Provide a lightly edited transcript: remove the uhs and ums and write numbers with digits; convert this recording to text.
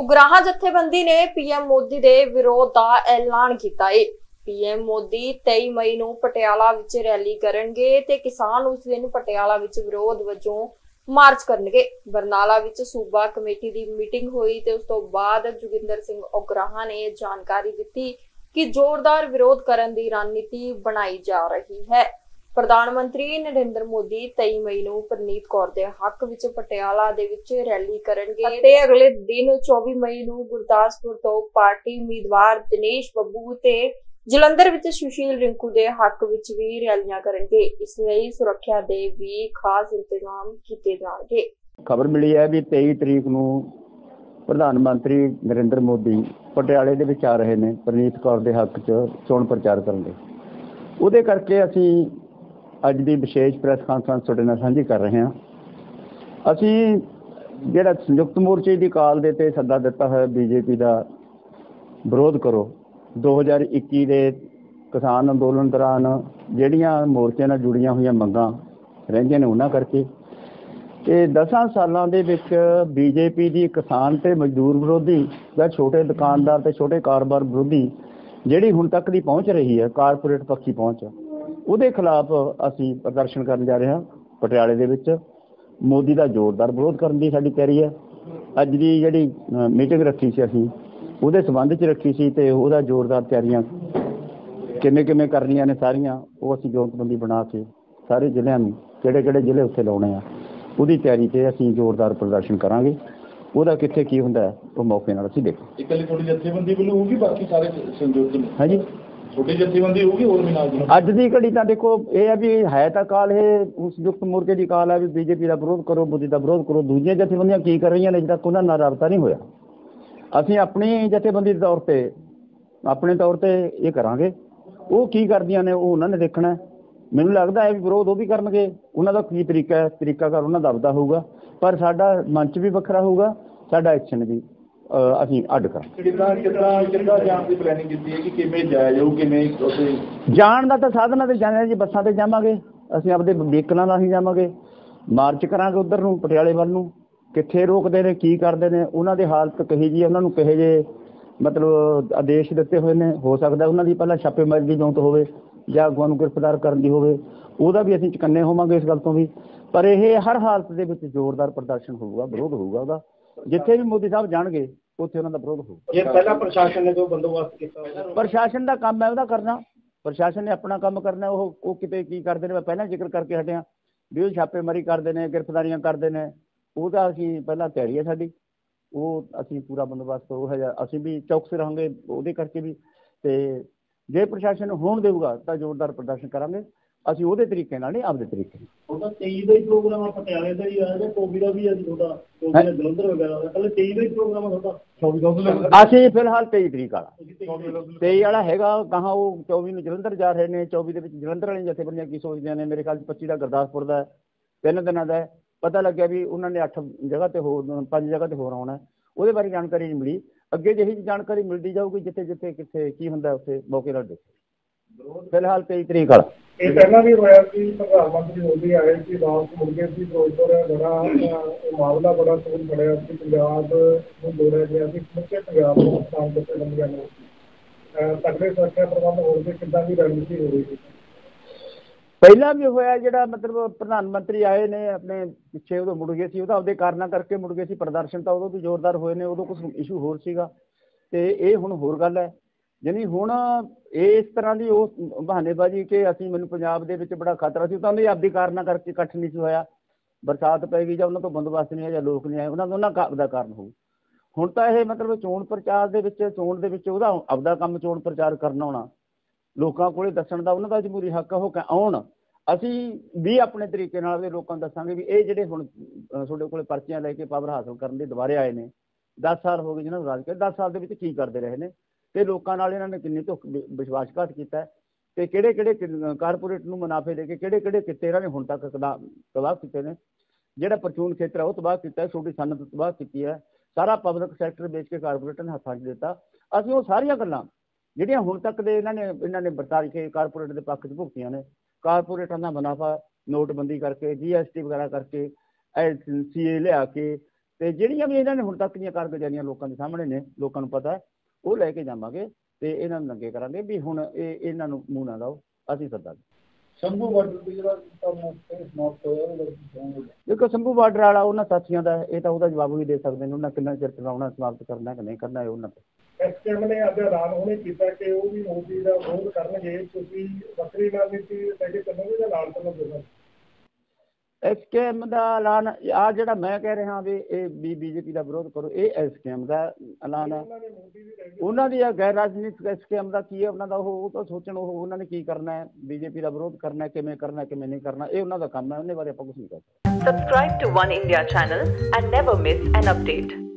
ਉਗਰਾਹਾਂ ਜਥੇਬੰਦੀ ਨੇ ਪੀਐਮ ਮੋਦੀ ਦੇ ਵਿਰੋਧ ਦਾ ਐਲਾਨ ਕੀਤਾ ਹੈ। ਪੀਐਮ ਮੋਦੀ 23 ਮਈ ਨੂੰ ਪਟਿਆਲਾ ਵਿੱਚ ਰੈਲੀ ਕਰਨਗੇ ਤੇ ਕਿਸਾਨ ਉਸ ਦਿਨ ਪਟਿਆਲਾ ਵਿੱਚ ਵਿਰੋਧ ਵਜੋਂ ਮਾਰਚ ਕਰਨਗੇ। ਬਰਨਾਲਾ ਵਿੱਚ ਸੂਬਾ ਕਮੇਟੀ ਦੀ ਮੀਟਿੰਗ ਹੋਈ ਤੇ ਉਸ ਤੋਂ ਬਾਅਦ ਜੋਗਿੰਦਰ ਸਿੰਘ ਉਗਰਾਹਾਂ ਨੇ ਜਾਣਕਾਰੀ ਦਿੱਤੀ ਕਿ ਜ਼ੋਰਦਾਰ ਵਿਰੋਧ ਕਰਨ ਦੀ ਰਣਨੀਤੀ ਬਣਾਈ ਜਾ ਰਹੀ ਹੈ। ਪ੍ਰਧਾਨ ਮੰਤਰੀ ਨਰਿੰਦਰ ਮੋਦੀ 23 ਮਈ ਨੂੰ ਪ੍ਰਨੀਤ ਕੌਰ ਦੇ ਹੱਕ ਵਿੱਚ ਪਟਿਆਲਾ ਦੇ ਵਿੱਚ ਰੈਲੀ ਕਰਨਗੇ ਤੇ ਅਗਲੇ ਦਿਨ 24 ਮਈ ਨੂੰ ਗੁਰਦਾਸਪੁਰ ਤੋਂ ਪਾਰਟੀ ਉਮੀਦਵਾਰ ਦਿਨੇਸ਼ ਬੱਬੂ ਤੇ ਜਲੰਧਰ ਵਿੱਚ ਸੁਸ਼ੀਲ ਰਿੰਕੂ ਦੇ ਹੱਕ ਵਿੱਚ ਵੀ ਰੈਲੀਆਂ ਕਰਨਗੇ। ਇਸ ਲਈ ਸੁਰੱਖਿਆ ਦੇ ਵੀ ਖਾਸ ਇੰਤਜ਼ਾਮ ਕੀਤੇ ਜਾਣਗੇ। ਖਬਰ ਮਿਲੀ ਹੈ ਵੀ 23 ਤਰੀਕ ਨੂੰ ਪ੍ਰਧਾਨ ਮੰਤਰੀ ਨਰਿੰਦਰ ਮੋਦੀ ਪਟਿਆਲੇ ਦੇ ਵਿੱਚ ਆ ਰਹੇ ਨੇ ਪ੍ਰਨੀਤ ਕੌਰ ਦੇ ਹੱਕ 'ਚ ਚੋਣ ਪ੍ਰਚਾਰ ਕਰਨ ਲਈ। ਉਹਦੇ ਕਰਕੇ ਅਸੀਂ ਅੱਜ ਦੀ ਵਿਸ਼ੇਸ਼ ਪ੍ਰੈਸ ਕਾਨਫਰੰਸ ਤੁਹਾਡੇ ਨਾਲ ਸਾਂਝੀ ਕਰ ਰਹੇ ਹਾਂ। ਅਸੀਂ ਜਿਹੜਾ ਸੰਯੁਕਤ ਮੋਰਚੇ ਦੀ ਕਾਲ ਦੇ ਤੇ ਸੱਦਾ ਦਿੱਤਾ ਹੋਇਆ ਬੀਜੇਪੀ ਦਾ ਵਿਰੋਧ ਕਰੋ 2021 ਦੇ ਕਿਸਾਨ ਅੰਦੋਲਨ ਦੌਰਾਨ ਜਿਹੜੀਆਂ ਮੋਰਚੇ ਨਾਲ ਜੁੜੀਆਂ ਹੋਈਆਂ ਮੰਗਾਂ ਰਹਿੰਦੀਆਂ ਨੇ ਉਹਨਾਂ ਕਰਕੇ ਤੇ 10 ਸਾਲਾਂ ਦੇ ਵਿੱਚ ਬੀਜੇਪੀ ਦੀ ਕਿਸਾਨ ਤੇ ਮਜ਼ਦੂਰ ਵਿਰੋਧੀ ਜਾਂ ਛੋਟੇ ਦੁਕਾਨਦਾਰ ਤੇ ਛੋਟੇ ਕਾਰੋਬਾਰ ਵਿਰੋਧੀ ਜਿਹੜੀ ਹੁਣ ਤੱਕ ਦੀ ਪਹੁੰਚ ਰਹੀ ਹੈ ਕਾਰਪੋਰੇਟ ਪੱਖੀ ਪਹੁੰਚ ਉਹਦੇ ਖਿਲਾਫ ਅਸੀਂ ਪ੍ਰਦਰਸ਼ਨ ਕਰਨ ਜਾ ਰਹੇ ਹਾਂ। ਪਟਿਆਲੇ ਦੇ ਵਿੱਚ ਮੋਦੀ ਦਾ ਜ਼ੋਰਦਾਰ ਵਿਰੋਧ ਕਰਨ ਦੀ ਸਾਡੀ ਤਿਆਰੀ ਹੈ। ਅੱਜ ਦੀ ਜਿਹੜੀ ਮੀਟਿੰਗ ਰੱਖੀ ਸੀ ਅਸੀਂ ਉਹਦੇ ਸੰਬੰਧ 'ਚ ਰੱਖੀ ਸੀ ਤੇ ਉਹਦਾ ਜ਼ੋਰਦਾਰ ਤਿਆਰੀਆਂ ਕਿਵੇਂ ਕਰਨੀਆਂ ਨੇ ਸਾਰੀਆਂ ਉਹ ਅਸੀਂ ਜੋਤਬੰਦੀ ਬਣਾ ਕੇ ਸਾਰੇ ਜ਼ਿਲ੍ਹਿਆਂ ਨੂੰ ਕਿਹੜੇ ਜ਼ਿਲ੍ਹੇ ਉੱਥੇ ਲਾਉਣੇ ਆ ਉਹਦੀ ਤਿਆਰੀ 'ਤੇ ਅਸੀਂ ਜ਼ੋਰਦਾਰ ਪ੍ਰਦਰਸ਼ਨ ਕਰਾਂਗੇ। ਉਹਦਾ ਕਿੱਥੇ ਕੀ ਹੁੰਦਾ ਉਹ ਮੌਕੇ ਨਾਲ ਅਸੀਂ ਦੇਖੋ। ਇਕੱਲੀ ਥੋੜੀ ਜਥੇਬੰਦੀ ਵੱਲੋਂ ਹੋਊਗੀ ਬਾਕੀ ਸਾਰੇ ਸੰਯੁਕਤ ਹਾਂਜੀ ਛੋਟੀ ਜਥੇਬੰਦੀ ਹੋਊਗੀ ਹੋਰ ਵੀ ਨਾਲ ਅੱਜ ਦੀ ਘੜੀ ਤਾਂ ਦੇਖੋ ਇਹ ਹੈ ਵੀ ਹੈ ਤਾਂ ਕਾਲ ਇਹ ਸੰਯੁਕਤ ਮੋਰਚੇ ਦੀ ਕਾਲ ਹੈ ਵੀ ਬੀਜੇਪੀ ਦਾ ਵਿਰੋਧ ਕਰੋ ਮੋਦੀ ਦਾ ਵਿਰੋਧ ਕਰੋ। ਦੂਜੀਆਂ ਜਥੇਬੰਦੀਆਂ ਕੀ ਕਰ ਰਹੀਆਂ ਨੇ ਅਜੇ ਤੱਕ ਉਹਨਾਂ ਨਾਲ ਰਾਬਤਾ ਨਹੀਂ ਹੋਇਆ। ਅਸੀਂ ਆਪਣੀ ਜਥੇਬੰਦੀ ਦੇ ਆਪਣੇ ਤੌਰ ਤੇ ਇਹ ਕਰਾਂਗੇ। ਉਹ ਕੀ ਕਰਦੀਆਂ ਨੇ ਉਹ ਉਹਨਾਂ ਨੇ ਦੇਖਣਾ। ਮੈਨੂੰ ਲੱਗਦਾ ਹੈ ਵੀ ਵਿਰੋਧ ਉਹ ਵੀ ਕਰਨਗੇ। ਉਹਨਾਂ ਦਾ ਕੀ ਤਰੀਕਾਕਾਰ ਉਹਨਾਂ ਦਾ ਆਪਦਾ ਹੋਊਗਾ ਪਰ ਸਾਡਾ ਮੰਚ ਵੀ ਵੱਖਰਾ ਹੋਊਗਾ ਸਾਡਾ ਐਕਸ਼ਨ ਵੀ ਅਸੀਂ ਅੱਡ ਕਰਾਂਗੇ। ਕਿੱਦਾਂ ਜਾਣ ਦੀ ਪਲੈਨਿੰਗ ਕੀਤੀ ਹੈ ਕਿ ਕਿਵੇਂ ਜਾਇਆ ਜਾਊ ਕਿਵੇਂ ਉੱਥੇ ਜਾਣ ਦਾ ਤਾਂ ਸਾਧਨਾਂ ਤੇ ਜਾਣਾ ਜੀ ਬੱਸਾਂ ਤੇ ਜਾਵਾਂਗੇ ਅਸੀਂ ਆਪਦੇ ਵਹੀਕਲਾਂ ਨਾਲ ਹੀ ਜਾਵਾਂਗੇ। ਮਾਰਚ ਕਰਾਂਗੇ ਉੱਧਰ ਨੂੰ ਪਟਿਆਲੇ ਵੱਲ ਨੂੰ ਕਿੱਥੇ ਰੋਕਦੇ ਨੇ ਕੀ ਕਰਦੇ ਨੇ ਉਹਨਾਂ ਦੀ ਹਾਲਤ ਕਹੀ ਜੀ ਉਹਨਾਂ ਨੂੰ ਕਹੇ ਜੇ ਮਤਲਬ ਆਦੇਸ਼ ਦਿੱਤੇ ਹੋਏ ਨੇ। ਹੋ ਸਕਦਾ ਉਹਨਾਂ ਦੀ ਪਹਿਲਾਂ ਛਾਪੇਮਾਰੀ ਦੀ ਜੌਂਤ ਹੋਵੇ ਜਾਂ ਅਗੂਆਂ ਨੂੰ ਗ੍ਰਿਫਤਾਰ ਕਰਨ ਦੀ ਹੋਵੇ ਉਹਦਾ ਵੀ ਅਸੀਂ ਚੁਕੰਨੇ ਹੋਵਾਂਗੇ ਇਸ ਗੱਲ ਤੋਂ ਵੀ। ਪਰ ਇਹ ਹਰ ਹਾਲਤ ਦੇ ਵਿੱਚ ਜ਼ੋਰਦਾਰ ਪ੍ਰਦਰਸ਼ਨ ਹੋਊਗਾ ਵਿਰੋਧ ਹੋਊਗਾ ਉਹਦਾ। ਜਿੱਥੇ ਵੀ ਮੋਦੀ ਸਾਹਿਬ ਜਾਣਗੇ ਉੱਥੇ ਉਹਨਾਂ ਦਾ ਵਿਰੋਧ ਹੋਊਗਾ। ਜੇ ਪਹਿਲਾਂ ਪ੍ਰਸ਼ਾਸਨ ਨੇ ਜੋ ਬੰਦੋਬਸਤ ਕੀਤਾ ਪ੍ਰਸ਼ਾਸਨ ਦਾ ਕੰਮ ਹੈ ਉਹਦਾ ਕਰਨਾ। ਪ੍ਰਸ਼ਾਸਨ ਨੇ ਆਪਣਾ ਕੰਮ ਕਰਨਾ। ਉਹ ਕਿਤੇ ਕੀ ਕਰਦੇ ਨੇ ਮੈਂ ਪਹਿਲਾਂ ਜ਼ਿਕਰ ਕਰਕੇ ਹਟਿਆ ਵੀ ਉਹ ਛਾਪੇਮਾਰੀ ਕਰਦੇ ਨੇ ਗ੍ਰਿਫਤਾਰੀਆਂ ਕਰਦੇ ਨੇ ਉਹਦਾ ਅਸੀਂ ਪਹਿਲਾਂ ਤਿਆਰੀ ਹੈ ਸਾਡੀ। ਉਹ ਅਸੀਂ ਪੂਰਾ ਬੰਦੋਬਸਤ ਉਹ ਹੈ ਅਸੀਂ ਵੀ ਚੌਕਸ ਰਹਾਂਗੇ ਉਹਦੇ ਕਰਕੇ ਵੀ। ਤੇ ਜੇ ਪ੍ਰਸ਼ਾਸਨ ਹੋਣ ਦੇਊਗਾ ਤਾਂ ਜ਼ੋਰਦਾਰ ਪ੍ਰਦਰਸ਼ਨ ਕਰਾਂਗੇ ਅਸੀਂ ਉਹਦੇ ਤਰੀਕੇ ਨਾਲ ਨਹੀਂ ਆਪਦੇ ਤਰੀਕੇ ਨਾਲ। ਉਹਦਾ 23 ਦਾ ਹੀ ਪ੍ਰੋਗਰਾਮ ਆ ਪਟਿਆਲੇ ਦਾ ਹੀ ਆ ਜਾਂ ਟੋਬੀ ਦਾ ਵੀ ਆ ਜੀ ਤੁਹਾਡਾ ਜਲੰਧਰ ਵਗੈਰਾ ਦਾ ਕੱਲ 23 ਦਾ ਹੀ ਪ੍ਰੋਗਰਾਮ ਆ ਤੁਹਾਡਾ। ਅਸੀਂ ਫਿਲਹਾਲ 23 ਤਰੀਕ ਵਾਲਾ 23 ਵਾਲਾ ਹੈਗਾ ਕਹਾਂ ਉਹ 24 ਨੂੰ ਜਲੰਧਰ ਜਾ ਰਹੇ ਨੇ। 24 ਦੇ ਵਿੱਚ ਜਲੰਧਰ ਵਾਲੀਆਂ ਜਥੇਬੰਦੀਆਂ ਕੀ ਸੋਚਦੀਆਂ ਨੇ। ਮੇਰੇ ਖਿਆਲ 'ਚ 25 ਦਾ ਗੁਰਦਾਸਪੁਰ ਦਾ 3 ਦਿਨਾਂ ਦਾ ਪਤਾ ਲੱਗਿਆ ਵੀ ਉਹਨਾਂ ਨੇ 8 ਜਗ੍ਹਾ ਤੇ ਹੋਰ 5 ਜਗ੍ਹਾ ਤੇ ਹੋਰ ਆਉਣਾ। ਉਹਦੇ ਬਾਰੇ ਜਾਣਕਾਰੀ ਨਹੀਂ ਮਿਲੀ। ਅੱਗੇ ਜਿਹੀ ਜਾਣਕਾਰੀ ਮਿਲਦੀ ਜਾਊਗੀ ਜਿੱਥੇ ਕਿੱਥੇ ਕੀ ਹੁੰਦਾ ਉੱਥੇ ਮੌਕੇ ਨਾਲ ਦੇਖੋ। ਫਿਲਹਾਲ 23 ਤਰੀਕ ਵਾਲਾ। ਇਹ ਪਹਿਲਾਂ ਵੀ ਹੋਇਆ ਕਿ ਪ੍ਰਧਾਨ ਮੰਤਰੀ ਮੋਦੀ ਆਏ ਸੀ ਵਾਪਸ ਮੁੜ ਗਏ ਸੀ ਫਿਰੋਜ਼ਪੁਰ ਬੜਾ ਮਾਮਲਾ ਬੜਾ ਤੂਲ ਬਣਿਆ ਸੀ। ਪੰਜਾਬ ਨੂੰ ਲੋੜਿਆ ਗਿਆ ਸੀ ਸਮੁੱਚੇ ਪੰਜਾਬ ਨੂੰ ਕਿਸਾਨ ਜਥੇਬੰਦੀਆਂ ਨੂੰ ਤਕੜੇ ਸੁਰੱਖਿਆ ਪ੍ਰਬੰਧ ਹੋਣ ਦੇ ਕਿੱਦਾਂ ਦੀ ਰਣਨੀਤੀ ਹੋ ਰਹੀ ਸੀ। ਪਹਿਲਾਂ ਵੀ ਹੋਇਆ ਜਿਹੜਾ ਮਤਲਬ ਪ੍ਰਧਾਨ ਮੰਤਰੀ ਆਏ ਨੇ ਆਪਣੇ ਪਿੱਛੇ ਉਦੋਂ ਮੁੜ ਗਏ ਸੀ ਉਹਦਾ ਆਪਦੇ ਕਾਰਨਾਂ ਕਰਕੇ ਮੁੜ ਗਏ ਸੀ। ਪ੍ਰਦਰਸ਼ਨ ਤਾਂ ਉਦੋਂ ਵੀ ਜ਼ੋਰਦਾਰ ਹੋਏ ਨੇ ਉਦੋਂ ਕੁਛ ਇਸ਼ੂ ਹੋਰ ਸੀਗਾ ਤੇ ਇਹ ਹੁਣ ਹੋਰ ਗੱਲ ਹੈ। ਜਾਣੀ ਹੁਣ ਇਸ ਤਰ੍ਹਾਂ ਦੀ ਉਹ ਬਹਾਨੇਬਾਜ਼ੀ ਕਿ ਅਸੀਂ ਮੈਨੂੰ ਪੰਜਾਬ ਦੇ ਵਿੱਚ ਬੜਾ ਖਤਰਾ ਸੀ ਤਾਂ ਉਹਨੇ ਆਪਦੀ ਕਾਰਨਾਂ ਕਰਕੇ ਇਕੱਠ ਨਹੀਂ ਸੀ ਹੋਇਆ। ਬਰਸਾਤ ਪੈ ਗਈ ਜਾਂ ਉਹਨਾਂ ਤੋਂ ਬੰਦੋਬਸਤ ਨਹੀਂ ਆਇਆ ਜਾਂ ਲੋਕ ਨਹੀਂ ਆਏ ਉਹਨਾਂ ਦਾ ਕਾਰਨ ਹੋਊ। ਹੁਣ ਤਾਂ ਇਹ ਮਤਲਬ ਚੋਣ ਪ੍ਰਚਾਰ ਦੇ ਵਿੱਚ ਉਹਦਾ ਆਪਦਾ ਕੰਮ ਚੋਣ ਪ੍ਰਚਾਰ ਕਰਨਾ ਹੋਣਾ ਲੋਕਾਂ ਕੋਲੇ ਦੱਸਣ ਦਾ ਉਹਨਾਂ ਦਾ ਜਮਹੂਰੀ ਹੱਕ ਉਹ ਆਉਣ। ਅਸੀਂ ਵੀ ਆਪਣੇ ਤਰੀਕੇ ਨਾਲ ਦੇ ਲੋਕਾਂ ਨੂੰ ਦੱਸਾਂਗੇ ਵੀ ਇਹ ਜਿਹੜੇ ਹੁਣ ਤੁਹਾਡੇ ਕੋਲੇ ਪਰਚੀਆਂ ਲੈ ਕੇ ਪਾਵਰ ਹਾਸਲ ਕਰਨ ਲਈ ਦੁਬਾਰੇ ਆਏ ਨੇ 10 ਸਾਲ ਹੋ ਗਏ ਜਿਹਨਾਂ ਨੂੰ ਰਾਜ ਕਰ 10 ਸਾਲ ਦੇ ਵਿੱਚ ਕੀ ਕਰਦੇ ਰਹੇ ਨੇ ਤੇ ਲੋਕਾਂ ਨਾਲ ਇਹਨਾਂ ਨੇ ਕਿੰਨੀ ਵਿਸ਼ਵਾਸਘਾਤ ਕੀਤਾ ਤੇ ਕਿਹੜੇ ਕਾਰਪੋਰੇਟ ਨੂੰ ਮੁਨਾਫੇ ਦੇ ਕੇ ਕਿਹੜੇ ਕਿੱਤੇ ਇਹਨਾਂ ਨੇ ਹੁਣ ਤੱਕ ਤਬਾਹ ਕੀਤੇ ਨੇ। ਜਿਹੜਾ ਪ੍ਰਚੂਨ ਖੇਤਰ ਹੈ ਉਹ ਤਬਾਹ ਕੀਤਾ ਛੋਟੀ ਸਨਅਤ ਤਬਾਹ ਕੀਤੀ ਹੈ। ਸਾਰਾ ਪਬਲਿਕ ਸੈਕਟਰ ਵੇਚ ਕੇ ਕਾਰਪੋਰੇਟਾਂ ਨੇ ਹੱਥਾਂ 'ਚ ਦਿੱਤਾ। ਅਸੀਂ ਉਹ ਸਾਰੀਆਂ ਗੱਲਾਂ ਜਿਹੜੀਆਂ ਹੁਣ ਤੱਕ ਦੇ ਇਹਨਾਂ ਨੇ ਵਰਤਾ ਕੇ ਕਾਰਪੋਰੇਟ ਦੇ ਪੱਖ 'ਚ ਭੁਗਤੀਆਂ ਨੇ। ਕਾਰਪੋਰੇਟਾਂ ਦਾ ਮੁਨਾਫਾ ਨੋਟਬੰਦੀ ਕਰਕੇ GST ਵਗੈਰਾ ਕਰਕੇ CA ਲਿਆ ਕੇ ਤੇ ਜਿਹੜੀਆਂ ਵੀ ਇਹਨਾਂ ਨੇ ਹੁਣ ਤੱਕ ਦੀਆਂ ਕਾਰਗੁਜ਼ਾਰੀਆਂ ਲੋਕਾਂ ਦੇ ਸਾਹਮਣੇ ਨੇ, ਲੋਕਾਂ ਨੂੰ ਪਤਾ, ਉਹ ਲੈ ਕੇ ਜਾਵਾਂਗੇ ਤੇ ਇਹਨਾਂ ਨੂੰ ਨੰਗੇ ਕਰਾਂਗੇ ਵੀ ਹੁਣ ਇਹਨਾਂ ਨੂੰ ਮੂੰਹ ਨਾ ਲਾਓ, ਅਸੀਂ ਸੱਦਾਂਗੇ। ਸ਼ੰਭੂ ਬਾਰਡਰ ਤੇ ਜਿਹੜਾ ਸਮਾਪਤ ਹੋਇਆ, ਦੇਖੋ ਸ਼ੰਭੂ ਬਾਰਡਰ ਵਾਲਾ ਉਹਨਾਂ ਸਾਥੀਆਂ ਦਾ, ਇਹ ਤਾਂ ਉਹਦਾ ਜਵਾਬ ਵੀ ਦੇ ਸਕਦੇ ਨੇ, ਉਹਨਾਂ ਕਿੰਨਾ ਚਿਰ ਚਲਾਉਣਾ, ਸਮਾਪਤ ਕਰਨਾ ਕਿ ਨਹੀਂ ਕਰਨਾ, ਇਹ ਉਹਨਾਂ ਤੇ। ਐਸਕੇਐਮ ਨੇ ਅੱਜ ਐਲਾਨ ਉਹਨੇ ਕੀਤਾ ਕਿ ਉਹ ਵੀ ਮੋਦੀ ਦਾ ਵਿਰੋਧ ਕਰਨਗੇ, ਤੁਸੀਂ ਵੱਖਰੀ ਰਣਨੀਤੀ ਲੈ ਕੇ ਚੱਲੋਗੇ ਜਾਂ ਨਾਲ ਚੱਲੋਗੇ? ਐਸਕੇਐਮ ਦਾ ਐਲਾਨ ਆ ਜਿਹੜਾ ਮੈਂ ਕਹਿ ਰਿਹਾ ਵੀ ਇਹ ਬੀਜੇਪੀ ਦਾ ਵਿਰੋਧ ਕਰੋ, ਇਹ ਐਸਕੇਐਮ ਦਾ ਐਲਾਨ ਹੈ। ਉਹਨਾਂ ਦੀ ਗੈਰ ਰਾਜਨੀਤਿਕ ਐਸਕੇਐਮ ਦਾ ਕੀ ਹੈ, ਉਹਨਾਂ ਦਾ ਉਹ ਤਾਂ ਸੋਚਣ, ਉਹ ਉਹਨਾਂ ਨੇ ਕੀ ਕਰਨਾ ਹੈ, ਬੀਜੇਪੀ ਦਾ ਵਿਰੋਧ ਕਰਨਾ, ਕਿਵੇਂ ਕਰਨਾ ਕਿਵੇਂ ਨਹੀਂ ਕਰਨਾ, ਇਹ ਉਹਨਾਂ ਦਾ ਕੰਮ ਹੈ, ਉਹਦੇ ਬਾਰੇ ਆਪਾਂ ਕੁਝ ਨਹੀਂ ਕਰ ਸਕਦੇ। Subscribe to One India channel and never miss an update.